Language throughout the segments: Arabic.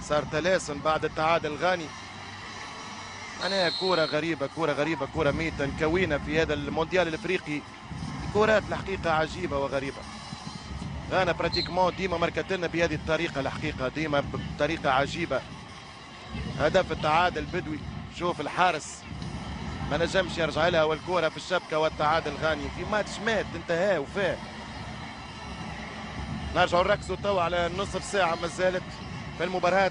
صار تلاسن بعد التعادل الغاني. معناها كرة غريبة كرة غريبة كرة ميتة كوينة في هذا المونديال الافريقي. كرات الحقيقة عجيبة وغريبة. غانا براتيكمون ديما مركت لنا بهذه الطريقة الحقيقة، ديما بطريقة عجيبة. هدف التعادل بدوي، شوف الحارس ما نجمش يرجع لها والكرة في الشبكة والتعادل غاني في ماتش مات انتهى وفاه. نرجعوا نركزوا توا على نصف ساعة ما زالت في المباراة.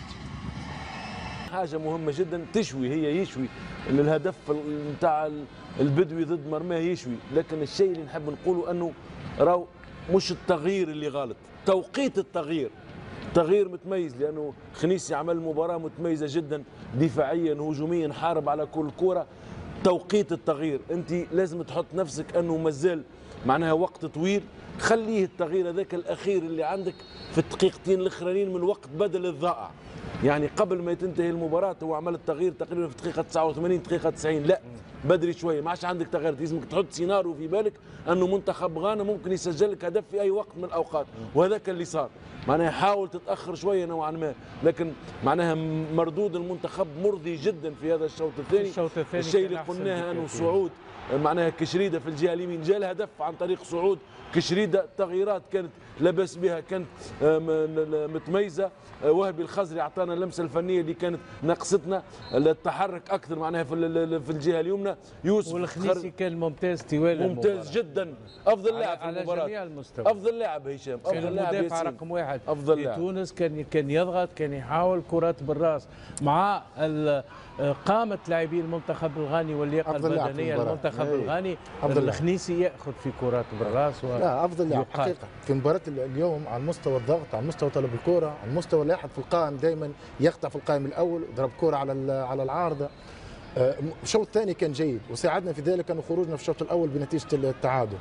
حاجة مهمة جدا تشوي، هي يشوي الهدف نتاع البدوي ضد مرماه يشوي، لكن الشيء اللي نحب نقوله انه راهو مش التغيير اللي غلط، توقيت التغيير. تغيير متميز لانه خنيسي عمل مباراة متميزة جدا دفاعيا هجوميا، حارب على كل كرة. توقيت التغيير انت لازم تحط نفسك انه مازال معناها وقت طويل، خليه التغيير هذاك الاخير اللي عندك في الدقيقتين الاخرانيين من الوقت بدل الضائع. يعني قبل ما تنتهي المباراة هو عمل التغيير تقريبا في دقيقة 89 دقيقة 90، لا بدري شوية، ما عادش عندك تغيير، لازمك تحط سيناريو في بالك انه منتخب غانا ممكن يسجل لك هدف في اي وقت من الاوقات، وهذاك اللي صار. معناها حاول تتاخر شوية نوعا ما، لكن معناها مردود المنتخب مرضي جدا في هذا الشوط الثاني. الشيء اللي قلناه انه صعود معناها كشريده في الجهه اليمين جاء الهدف عن طريق صعود كشريده، التغييرات كانت لبس بها، كانت متميزه. وهبي الخزري اعطانا اللمسه الفنيه اللي كانت ناقصتنا، التحرك اكثر معناها في الجهه اليمنى. يوسف والخنيسي كان ممتاز طوال ممتاز جدا، افضل لاعب في المباراه على جميع المستوى، افضل لاعب هشام، افضل لاعب المدافع رقم واحد افضل في لاعب. تونس كان يضغط، كان يحاول كرات بالراس مع قامة لاعبي المنتخب الغاني واللياقة البدنية المنتخب الغاني. الخنيسي ياخذ في كرات بالراس لا افضل لاعب حقيقه في مباراه اليوم على مستوى الضغط، على مستوى طلب الكره، على مستوى لاحق في القائم، دائما يقطع في القائم الاول ويضرب كره على العارضه. الشوط الثاني كان جيد وساعدنا في ذلك انه خروجنا في الشوط الاول بنتيجه التعادل.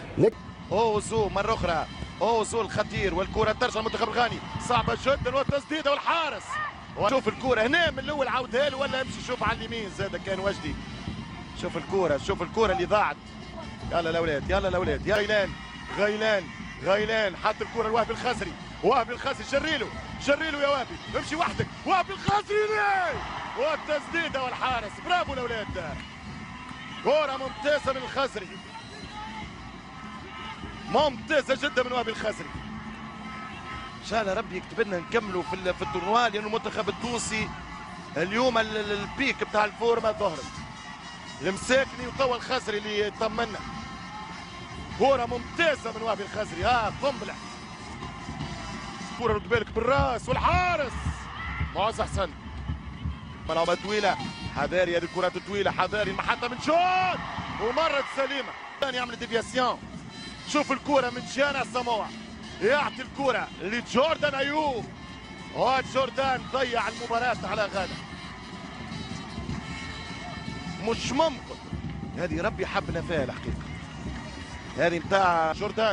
اوزو مرة أخرى، اوزو الخطير والكرة ترجع المنتخب الغاني، صعبة جدا والتسديدة والحارس. وشوف الكرة هنا من الأول عاودها له ولا يمشي شوف على اليمين زاد كان وجدي. شوف الكرة، شوف الكرة اللي ضاعت. يلا الأولاد يلا الأولاد، يا غيلان غيلان غيلان حط الكرة لوهبي الخزري، وهبي الخزري شريله يا وهبي، امشي وحدك وهبي الخزري ليه والتسديدة والحارس. برافو الأولاد، كرة ممتازة من الخزري، ممتازة جدا من وهبي الخزري. ان شاء الله ربي يكتب لنا نكملوا في التورنوا، لانه المنتخب التونسي اليوم البيك بتاع الفورمه ظهرت. المساكني وتوا الخزري اللي يطمنا. كرة ممتازة من وهبي الخزري، قنبلة. كرة رد بالك بالراس والحارس معز حسن. ملعوبة طويلة، حذاري هذه الكرات الطويلة، حذاري المحطة من شوط ومرت سليمة. ثاني يعمل ديفياسيون. شوف الكرة من جانا ساموا، يعطي الكرة لجوردان أيوب، وجوردان ضيع المباراة على غانا. مش ممكن، هذه ربي حبنا فيها الحقيقة. هذه نتاع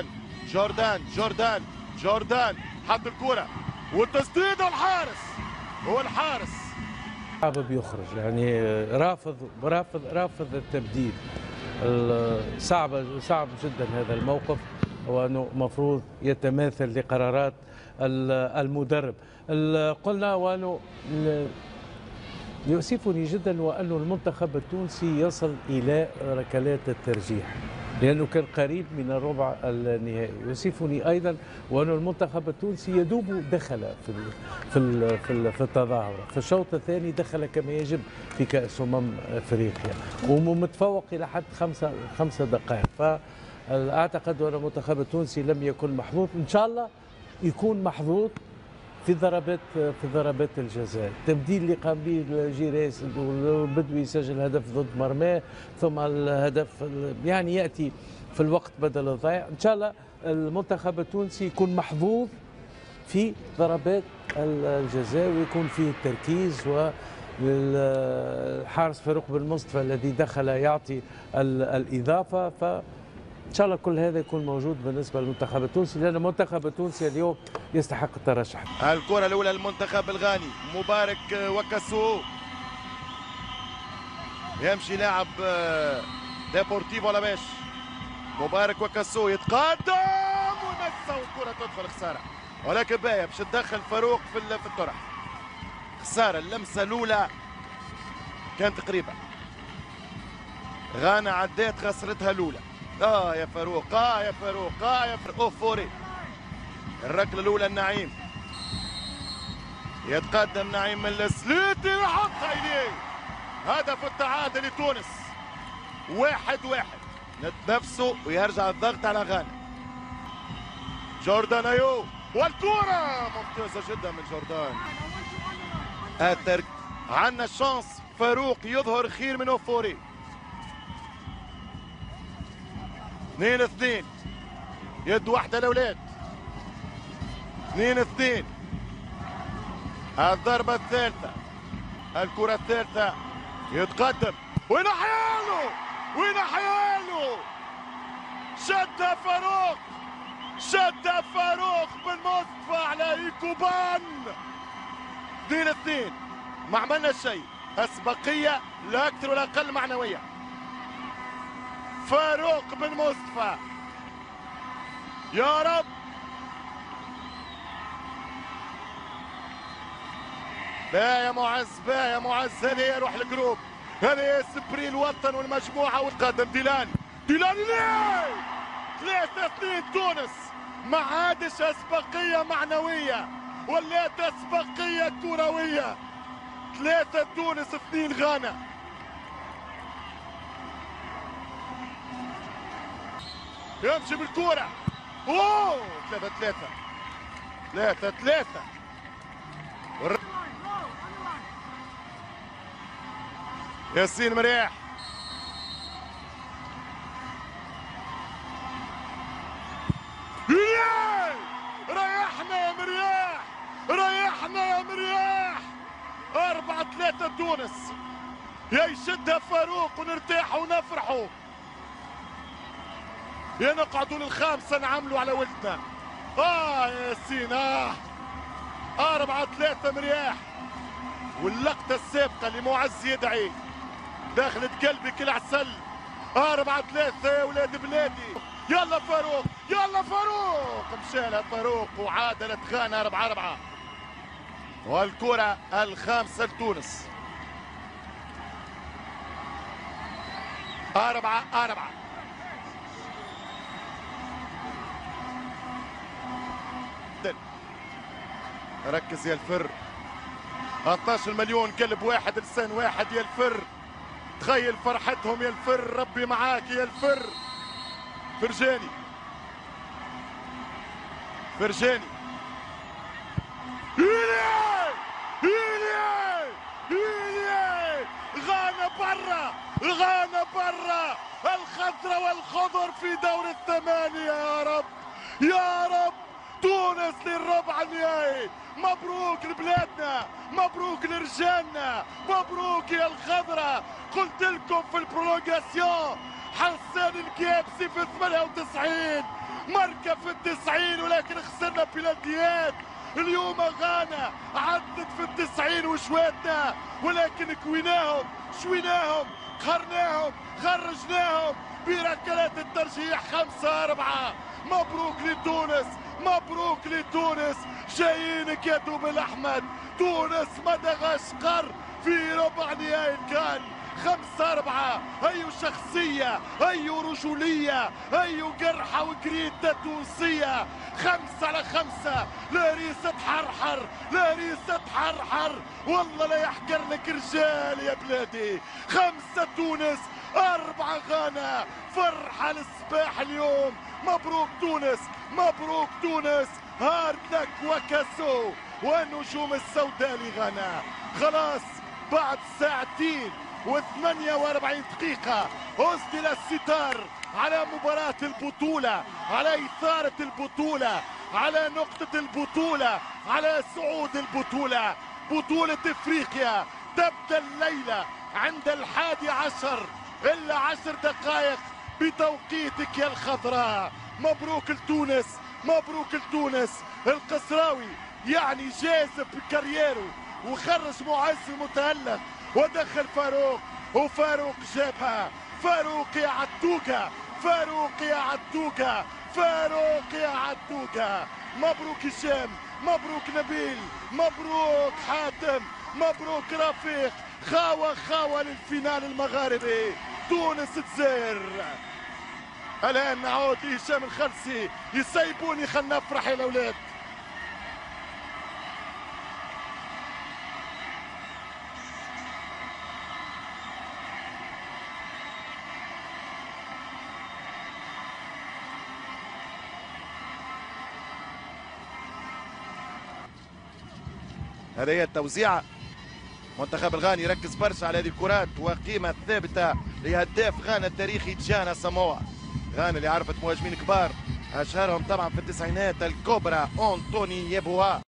جوردان حط الكرة والتسديد والحارس حابب يخرج، يعني رافض التبديل. صعب جدا هذا الموقف، وأنه مفروض يتماثل لقرارات المدرب. قلنا وأنه يؤسفني جدا وأنه المنتخب التونسي يصل إلى ركلات الترجيح، لأنه كان قريب من الربع النهائي. يؤسفني أيضا وأنه المنتخب التونسي يدوب دخل في التظاهرة في الشوط الثاني، دخل كما يجب في كأس أفريقيا ومتفوق إلى حد خمسة دقائق. فأعتقد أن المنتخب التونسي لم يكن محظوظ، إن شاء الله يكون محظوظ في ضربات الجزاء. التبديل اللي قام به الجيريس والبدوي يسجل هدف ضد مرماه، ثم الهدف يعني ياتي في الوقت بدل الضياع. ان شاء الله المنتخب التونسي يكون محظوظ في ضربات الجزاء ويكون فيه التركيز، والحارس فاروق بن مصطفى الذي دخل يعطي الاضافه. إن شاء الله كل هذا يكون موجود بالنسبة للمنتخب التونسي، لأن المنتخب التونسي اليوم يستحق الترشح. الكرة الأولى للمنتخب الغاني، مبارك وكاسو يمشي لاعب ديبورتيفو لاباش. مبارك وكاسو يتقدم ومسه والكرة تدخل خسارة، ولكن باهي باش تدخل فاروق في الطرح. خسارة. اللمسة الأولى كانت قريبة، غانا عدات خسرتها الأولى. يا فاروق، يا فاروق، يا فاروق. فوري الركلة الأولى النعيم، يتقدم نعيم من السليتي ويحطها إليه. هدف التعادل لتونس 1-1. نتنفسوا ويرجع الضغط على غانا. جوردان أيوب والكرة ممتازة جدا من جوردان. عندنا الشانس فاروق يظهر خير من أوفوري. 2-2 يد واحدة الأولاد. 2-2 الضربة الثالثة، الكرة الثالثة، يتقدم وين حياله، وين حياله. شد فاروق، شد فاروق بن مصطفى على إيكوبان. 2-2 ما عملنا شيء، أسبقية لا أكثر ولا أقل معنوية. فاروق بن مصطفى يا رب. با يا معز، با يا معز. هذه يروح الجروب، هذه سبري الوطن والمجموعة. وتقدم ديلان، ديلان ليه 3-2 تونس. ما عادش أسبقية معنوية، ولات أسبقية كروية. 3 تونس 2 غانا. يمشي بالكرة. 3-3 3-3. ياسين مرياح، ريحنا يا مرياح، ريحنا يا مرياح. 4-3 تونس. يا يشدها فاروق ونرتاحوا ونفرحوا، يا نقعدوا للخامسة نعملوا على ولدنا. يا ياسين 4-3 مرياح. واللقطة السابقة اللي معز يدعي داخلت قلبي كل عسل. 4-3 يا ولاد بلادي. يلا فاروق، يلا فاروق. مشالها فاروق وعادلت غانا 4-4. والكرة الخامسة لتونس. 4-4. ركز يا الفر. 13 مليون كلب واحد لسان واحد يا الفر. تخيل فرحتهم يا الفر. ربي معاك يا الفر. فرجاني، فرجاني. غانا برا، غانا برا. الخضرة والخضر في دور الثمانية. يا رب، يا رب. تونس للربع النهائي. مبروك لبلادنا، مبروك لرجالنا، مبروك يا الخضرة. قلت لكم في البرولونجاسيون حسان الكيابسي في 98 مركة في 90، ولكن خسرنا بلاديات. اليوم غانا عدت في 90 وشواتنا، ولكن كويناهم، شويناهم، قهرناهم، خرجناهم بركلات الترجيح 5-4. مبروك لتونس، مبروك لتونس. جايينك يا دوب الأحمد. تونس مدغشقر في ربع نهائي الكان. 5-4. أي شخصية، أي رجولية، أي قرحة وقريدة تونسية. 5-5. لا ريسة حرحر، لا ريسة حرحر. والله لا يحقر لك رجال يا بلادي. 5 تونس 4 غانا. فرحة للصباح اليوم. مبروك تونس، مبروك تونس. هارد لك وكاسو والنجوم السوداء لغانا. خلاص بعد 2 و48 دقيقة أسدل الستار على مباراة البطولة، على إثارة البطولة، على نقطة البطولة، على صعود البطولة. بطولة إفريقيا تبدأ الليلة عند 11 إلا 10 دقائق بتوقيتك يا الخضراء. مبروك لتونس، مبروك لتونس. القصراوي يعني جازف بكاريره وخرج معز المتألق ودخل فاروق، وفاروق جابها. فاروق يا عدوكة، فاروق يا عدوكة، فاروق يا عدوكة. مبروك هشام، مبروك نبيل، مبروك حاتم، مبروك رفيق. خاوة للفينال المغاربي. تونس تزير. الآن نعود لهشام الخلسي. يسيبوني خلنا نفرح يا الأولاد. هذه هي التوزيعة. منتخب الغاني يركز برشا على هذه الكرات وقيمة ثابتة لهداف غانا التاريخي جانا ساموا. غانا اللي عرفت مهاجمين كبار أشهرهم طبعا في التسعينات الكبرى أنطوني يبوا.